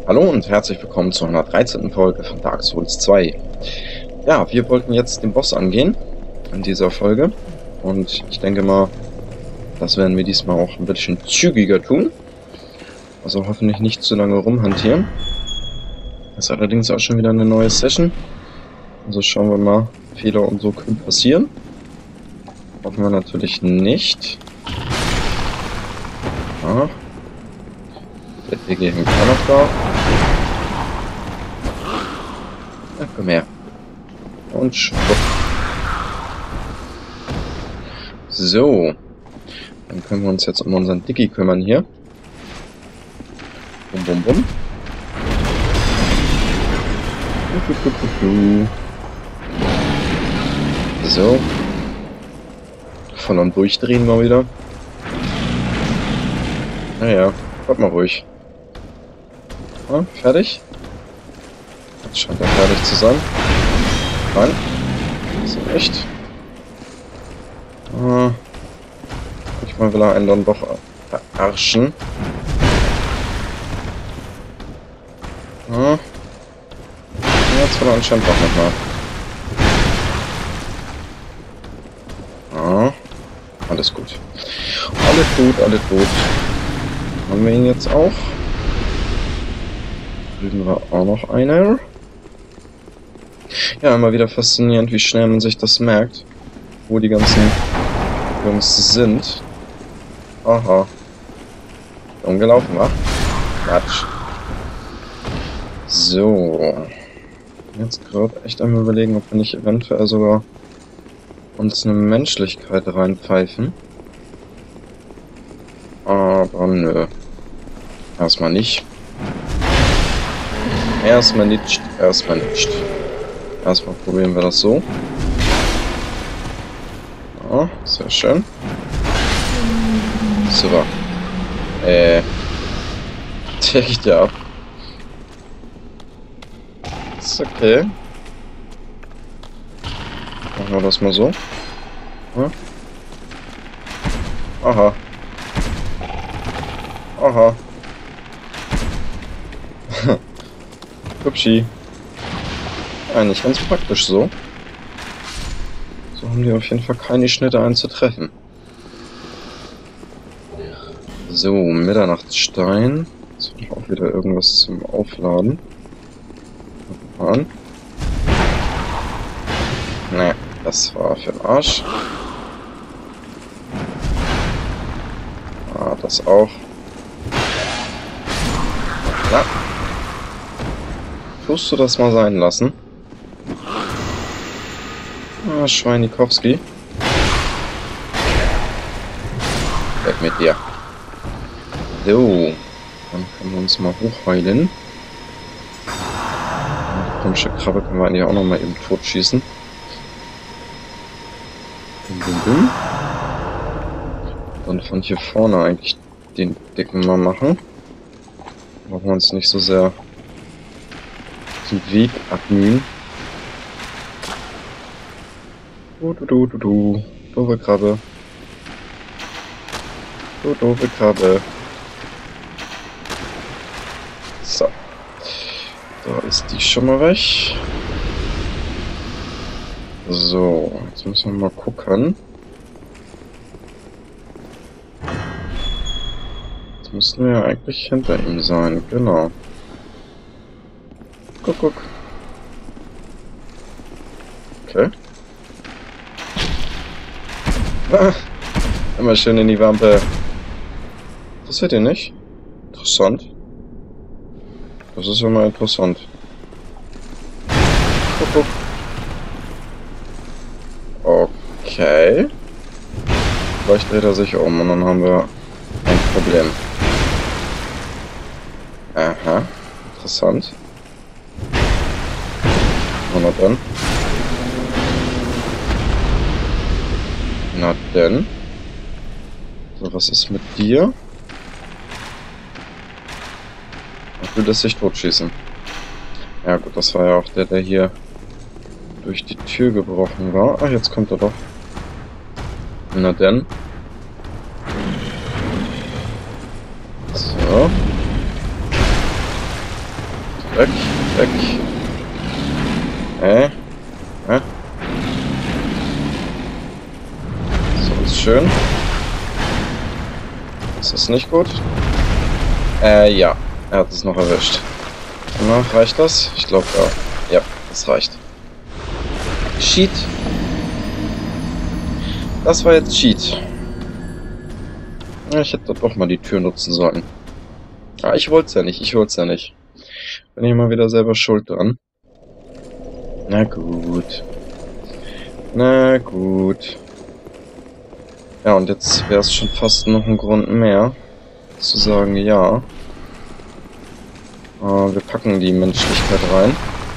Hallo und herzlich willkommen zu einer 13. Folge von Dark Souls 2. Ja, wir wollten jetzt den Boss angehen in dieser Folge und ich denke mal, das werden wir diesmal auch ein bisschen zügiger tun. Also hoffentlich nicht zu lange rumhantieren. Das ist allerdings auch schon wieder eine neue Session. Also schauen wir mal, Fehler und so können passieren. Hoffen wir natürlich nicht. Ja. Der Diggi hängt auch noch da. Ja, komm her. Und schwupp. So. Dann können wir uns jetzt um unseren Diggi kümmern hier. Bum, bum, bum. So. Voll am Durchdrehen mal wieder. Naja, warte mal ruhig. Ja, fertig? Jetzt scheint er fertig zu sein. Nein. So echt. Manchmal will er einen dann doch verarschen. Jetzt will er anscheinend doch nochmal. Alles gut. Alles gut, alles gut. Haben wir ihn jetzt auch? Drüben war auch noch einer. Ja, immer wieder faszinierend, wie schnell man sich das merkt, wo die ganzen Jungs sind. Aha. Umgelaufen, wa? Quatsch. So. Jetzt gerade echt einmal überlegen, ob wir nicht eventuell sogar uns eine Menschlichkeit reinpfeifen. Aber nö. Erstmal nicht. Erstmal nicht. Erstmal nicht. Erstmal probieren wir das so. Ja, sehr schön. Super. Der geht ja ab. Ist okay. Machen wir das mal so. Ja. Aha. Aha. Hübschi. Eigentlich ganz praktisch so. So haben die auf jeden Fall keine Schnitte einzutreffen. So, Mitternachtsstein. Jetzt habe ich auch wieder irgendwas zum Aufladen. Mal an. Ne, das war für den Arsch. Das auch. Ja. Tust du das mal sein lassen? Schweinikowski. Weg mit dir. So. Dann können wir uns mal hochheilen. Die komische Krabbe können wir eigentlich auch noch mal eben totschießen. Bum, bum, bum. Dann von hier vorne eigentlich den Dicken mal machen. Brauchen wir uns nicht so sehr den Weg abmühen. Du. Doofe Krabbe. Du doofe Krabbe. So. Da ist die schon mal weg. So, jetzt müssen wir mal gucken. Jetzt müssten wir ja eigentlich hinter ihm sein, genau. Guck. Okay. Immer schön in die Wampe. Das seht ihr nicht? Interessant. Das ist immer interessant. Guck. Okay. Vielleicht dreht er sich um und dann haben wir ein Problem. Aha. Interessant. Na dann. Na denn. So, was ist mit dir? Ach, will das sich totschießen. Ja gut, das war ja auch der hier durch die Tür gebrochen war. Ach, jetzt kommt er doch. Na denn. So. Weg, weg. So ist schön. Ist das nicht gut? Ja. Er hat es noch erwischt. Na, reicht das? Ich glaube, ja. Ja, das reicht. Cheat. Das war jetzt Cheat. Ja, ich hätte doch mal die Tür nutzen sollen. Ah, ich wollte es ja nicht. Bin ich mal wieder selber schuld dran. Na gut. Na gut. Ja, und jetzt wäre es schon fast noch ein Grund mehr, zu sagen, ja. Wir packen die Menschlichkeit rein.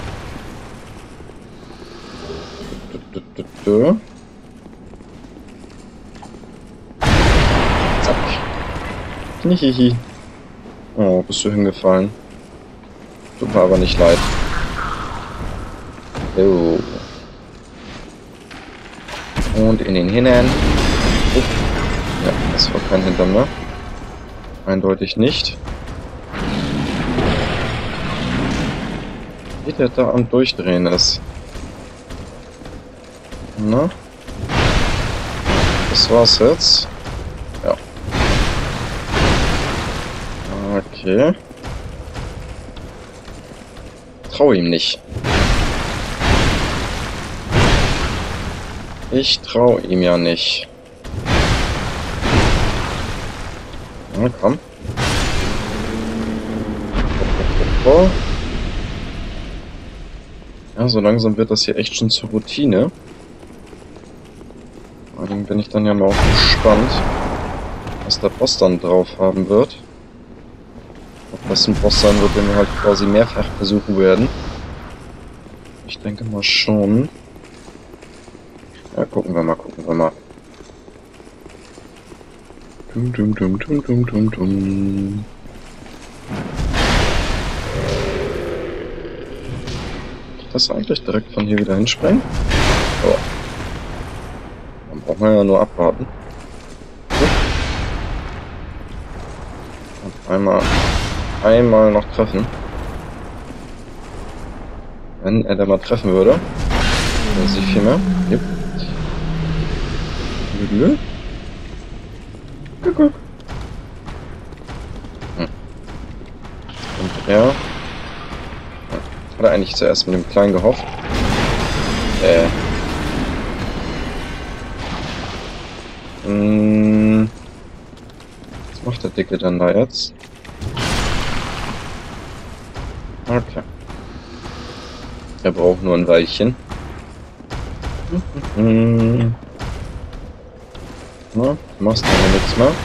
Zack. Hihihi. Oh, bist du hingefallen. Tut mir aber nicht leid. So. Und in den Hintern. Ja, das war kein Hintern mehr. Eindeutig nicht. Wie der da am Durchdrehen ist. Na? Das war's jetzt. Ja. Okay. Trau ihm nicht. Ich trau ihm ja nicht. Na komm. Ja, so langsam wird das hier echt schon zur Routine. Vor allem bin ich dann ja mal auch gespannt, was der Boss dann drauf haben wird. Ob das ein Boss sein wird, den wir halt quasi mehrfach versuchen werden. Ich denke mal schon. Ja, gucken wir mal. Dum, dum, dum, dum, dum, dum, dum. Das eigentlich direkt von hier wieder hinspringen? Oh. Dann braucht man ja nur abwarten. Und einmal noch treffen. Wenn er da mal treffen würde. Dann sich viel mehr. Yep. Guck. Und er... Hat er eigentlich zuerst mit dem Kleinen gehofft? Was macht der Dicke dann da jetzt? Okay. Er braucht nur ein Weilchen. Na, machst du aber nichts mehr.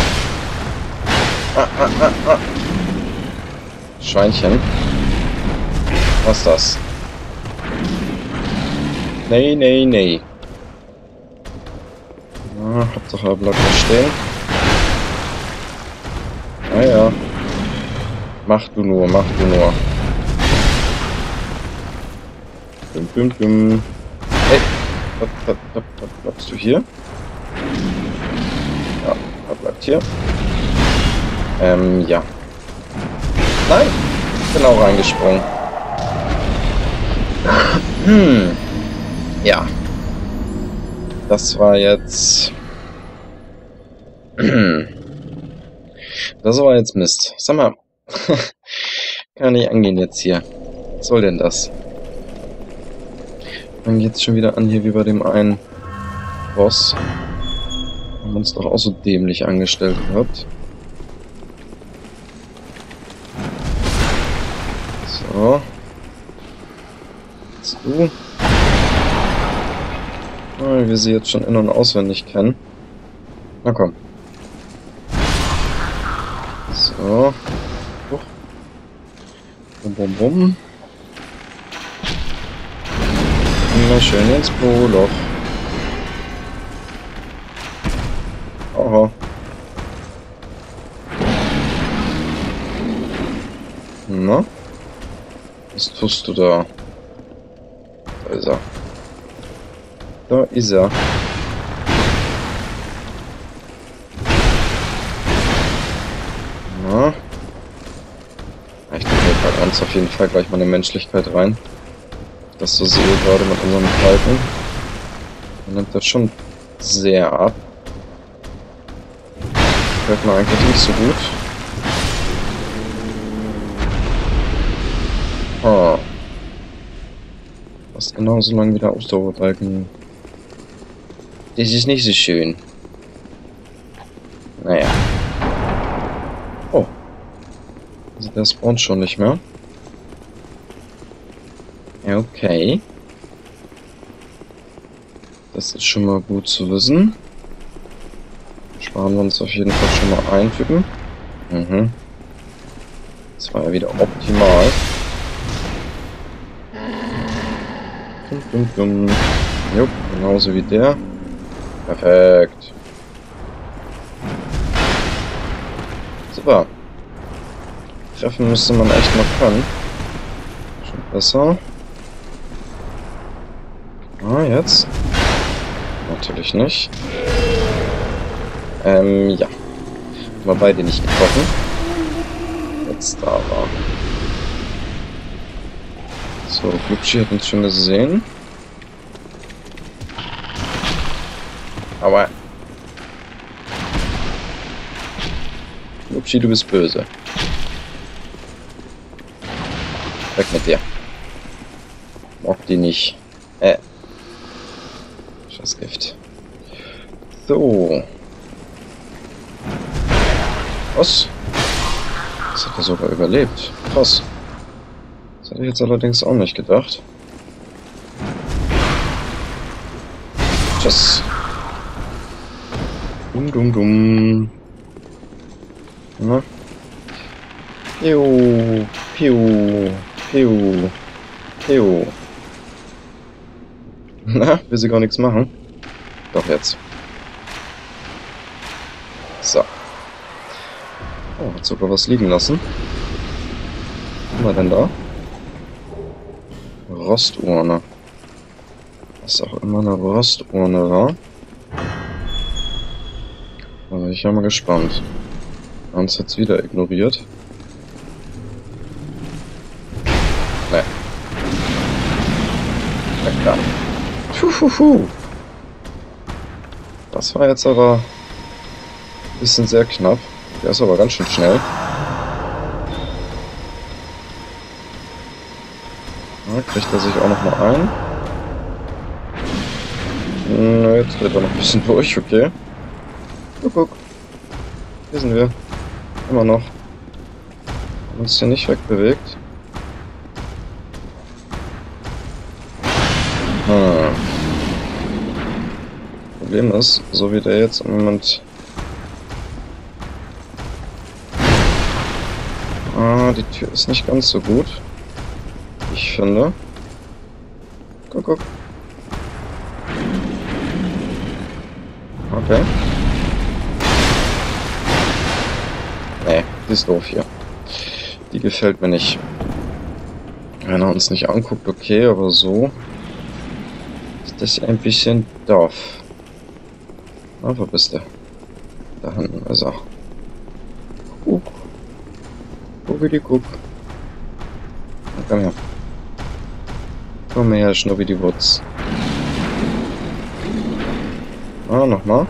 Schweinchen. Was ist das? Nee. Na, Hauptsache er bleibt da stehen. Ja. Mach du nur. Bim. Hey, was bleibst du hier? Ja, er bleibt hier. Ja. Nein! Genau reingesprungen. Ja. Das war jetzt... Das war jetzt Mist. Sag mal. Kann nicht angehen jetzt hier. Was soll denn das? Dann geht's schon wieder an hier wie bei dem einen Boss. Haben uns doch auch so dämlich angestellt gehabt. So. Jetzt du. Weil wir sie jetzt schon in- und auswendig kennen. Na komm. So. Bum. Immer schön ins Boloch. Aha. Na? Was tust du da? Da ist er. Na? Ich denke, steigern uns auf jeden Fall gleich mal eine Menschlichkeit rein. Das so sehe gerade mit unserem Falken. Man nimmt das schon sehr ab. Hört mir eigentlich nicht so gut. Ah. Fast genauso lang wie der Ausdauerbalken. Das ist nicht so schön. Naja. Oh. Also der spawnt schon nicht mehr. Okay. Das ist schon mal gut zu wissen. Sparen wir uns auf jeden Fall schon mal einen Typen. Mhm. Das war ja wieder optimal. Jupp, genauso wie der. Perfekt. Super. Treffen müsste man echt noch können. Schon besser. Ah, jetzt. Natürlich nicht. Ja. Haben wir beide nicht getroffen. Jetzt da war. So, Glubschi hat uns schon gesehen. Aber... Glubschi, du bist böse. Weg mit dir. Mag die nicht. Scheißgift. So. Was? Das hat er sogar überlebt. Krass. Das hätte ich jetzt allerdings auch nicht gedacht. Tschüss. Dumm. Na? Piu. Na, will sie gar nichts machen? Doch jetzt. So. Oh, hat sogar was liegen lassen. Was haben wir denn da? Rosturne. Was auch immer eine Rosturne war. Da bin ich ja mal gespannt. Uns jetzt wieder ignoriert. Ne. Na klar. Das war jetzt aber ein bisschen sehr knapp. Der ist aber ganz schön schnell. Ja, kriegt er sich auch noch mal ein. Na, jetzt dreht er noch ein bisschen durch, okay. Guck. Hier sind wir. Immer noch. Haben uns hier nicht wegbewegt. Problem ist, so wie der jetzt im Moment... die Tür ist nicht ganz so gut. Ich finde. Guck. Okay. Nee, die ist doof hier. Die gefällt mir nicht. Wenn er uns nicht anguckt, okay, aber so ist das ein bisschen doof. Na, wo bist du? Da hinten ist er. Guck. Komm her. Komm her, Schnubbi die Wutz. Ah, nochmal.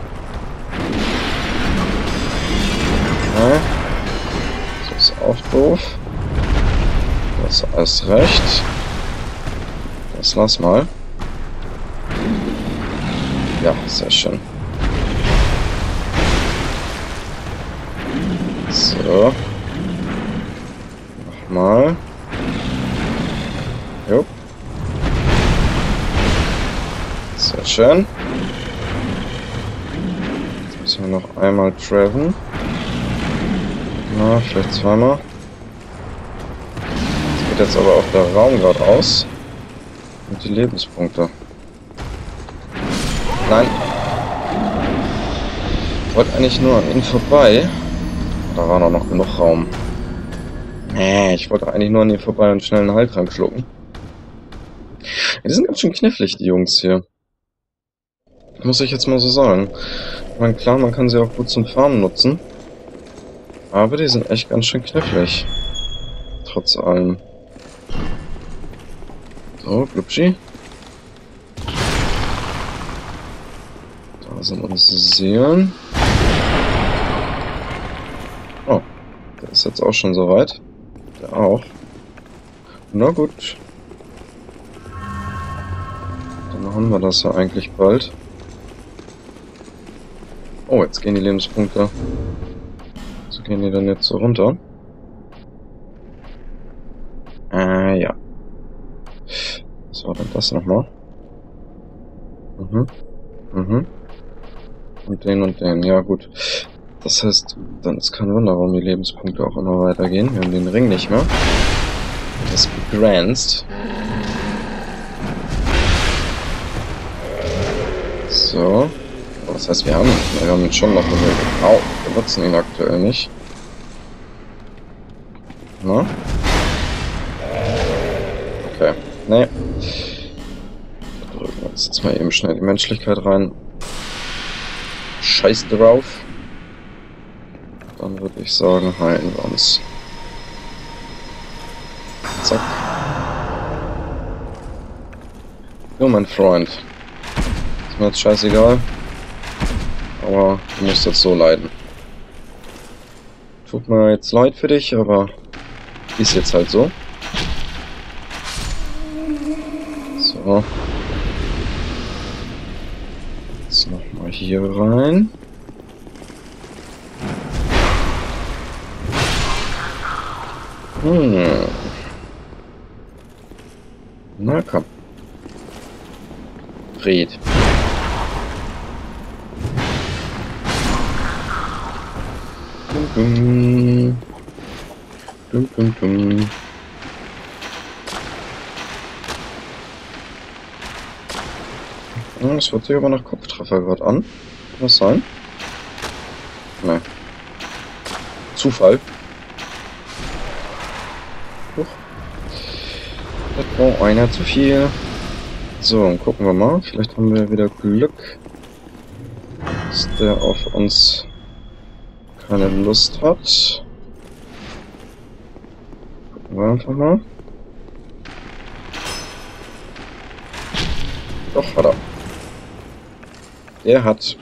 Ja. Das ist auch doof. Das ist recht. Das lass mal. Ja, sehr schön. So. Nochmal. Jo. Sehr schön. Jetzt müssen wir noch einmal treffen. Na, vielleicht zweimal. Jetzt geht jetzt aber auch der Raum gerade aus. Und die Lebenspunkte. Nein. Ich wollte eigentlich nur an ihnen vorbei. Da war noch genug Raum. Nee, ich wollte eigentlich nur an ihnen vorbei und schnell einen Heiltrank schlucken. Die sind ganz schön knifflig, die Jungs hier. Muss ich jetzt mal so sagen. Ich meine, klar, man kann sie auch gut zum Farmen nutzen. Aber die sind echt ganz schön knifflig. trotz allem. So, Glubschi. Da sind unsere Seelen. Oh, der ist jetzt auch schon soweit. Der auch. Na gut. Dann haben wir das ja eigentlich bald. Oh, jetzt gehen die Lebenspunkte. So gehen die dann jetzt so runter. Ja. Was war denn das nochmal? Und den. Ja, gut. Das heißt, dann ist kein Wunder, warum die Lebenspunkte auch immer weitergehen. Wir haben den Ring nicht mehr. Das ist begrenzt. So. Das heißt, wir haben ihn schon noch. Au, wir nutzen ihn aktuell nicht. Na? Okay. Nee. Da drücken wir uns jetzt mal eben schnell die Menschlichkeit rein. Scheiß drauf. Dann würde ich sagen, heilen wir uns. Zack. Jo, mein Freund. Ist mir jetzt scheißegal. Aber du musst jetzt so leiden. Tut mir jetzt leid für dich, aber ist jetzt halt so. So. Jetzt nochmal hier rein. Na komm. Fred. Dum, dum. Dum, dum, dum. Das hört sich aber nach Kopftreffer gerade an. Kann das sein? Nein. Zufall. Huch. Das war einer zu viel. So, gucken wir mal. Vielleicht haben wir wieder Glück, dass der auf uns keine Lust hat. Gucken wir einfach mal. Doch, hat er. Der hat.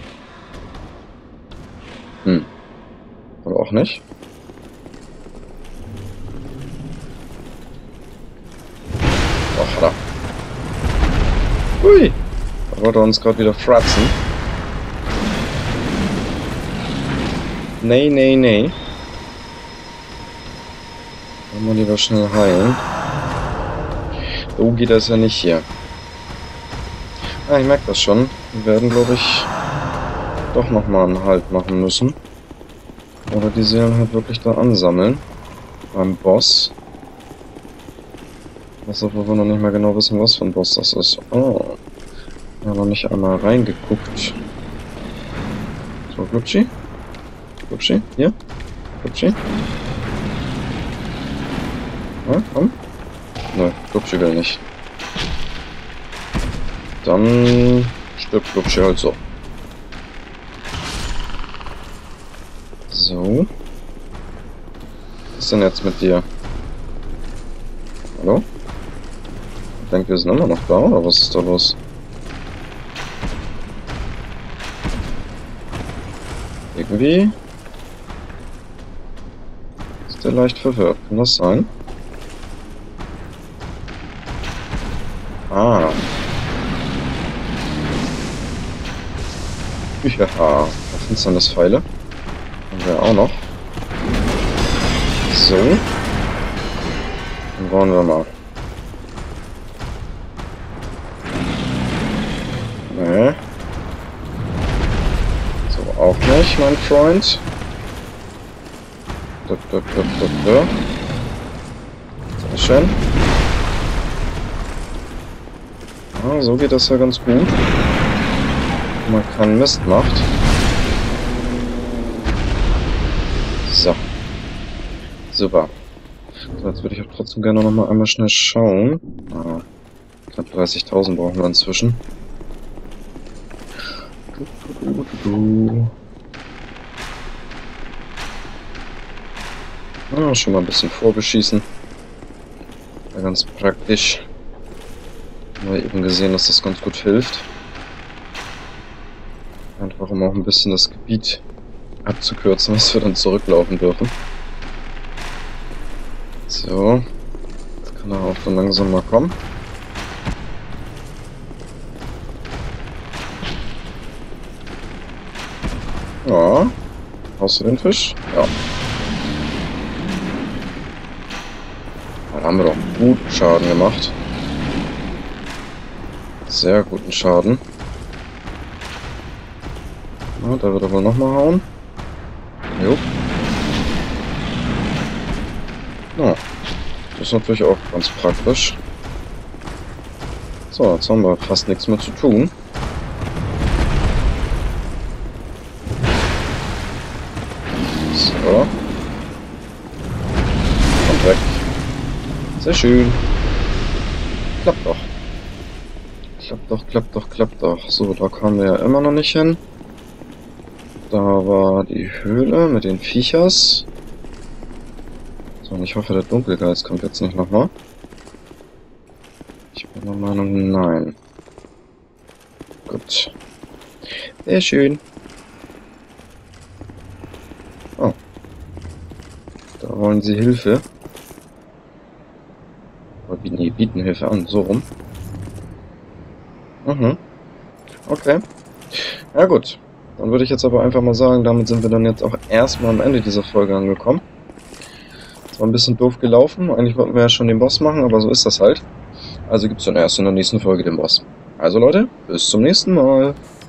Aber auch nicht. Doch, hat er. Hui! Da wollte er uns gerade wieder fratzen. Nee. Wollen wir lieber schnell heilen. So geht das ja nicht hier. Ah, ich merke das schon. Wir werden, glaube ich, doch nochmal einen Halt machen müssen. Oder die Seelen halt wirklich da ansammeln. Beim Boss. Was, obwohl wir noch nicht mal genau wissen, was für ein Boss das ist. Oh. Wir haben noch nicht einmal reingeguckt. So, Glubschi? Glubschi? Hier? Glubschi? Ja, komm. Nö, Glubschi will nicht. Dann stirbt Glubschi halt so. So. Was ist denn jetzt mit dir? Hallo? Ich denke, wir sind immer noch da, oder was ist da los? Irgendwie ist der leicht verwirrt. Kann das sein? Ah. Ja, Finsternispfeile. Haben wir auch noch. So. Dann wollen wir mal. Nee. So, auch nicht, mein Freund. Sehr schön. Ah, so geht das ja ganz gut. Man keinen Mist macht. So. Super. So, jetzt würde ich auch trotzdem gerne noch mal einmal schnell schauen. Ah, knapp 30.000 brauchen wir inzwischen. Ah, schon mal ein bisschen vorbeschießen. Ja, ganz praktisch. Haben wir eben gesehen, dass das ganz gut hilft. Einfach um auch ein bisschen das Gebiet abzukürzen, dass wir dann zurücklaufen dürfen. So. Jetzt kann er auch dann langsam mal kommen. Ja. Hast du den Fisch? Ja. Da haben wir doch guten Schaden gemacht. Sehr guten Schaden. Na, da wird er wohl nochmal hauen. Jo. Ja. Das ist natürlich auch ganz praktisch. So, jetzt haben wir fast nichts mehr zu tun. So. Und weg. Sehr schön. Klappt doch. Klappt doch, klappt doch, klappt doch. So, da kamen wir ja immer noch nicht hin. Da war die Höhle mit den Viechers. So, und ich hoffe, der Dunkelgeist kommt jetzt nicht nochmal. Ich bin der Meinung, nein. Gut. Sehr schön. Oh. Da wollen sie Hilfe. Oder nee, bieten Hilfe an, so rum. Mhm. Okay. Ja gut. Dann würde ich jetzt aber einfach mal sagen, damit sind wir dann jetzt auch erstmal am Ende dieser Folge angekommen. Das war ein bisschen doof gelaufen. Eigentlich wollten wir ja schon den Boss machen, aber so ist das halt. Also gibt es dann erst in der nächsten Folge den Boss. Also Leute, bis zum nächsten Mal.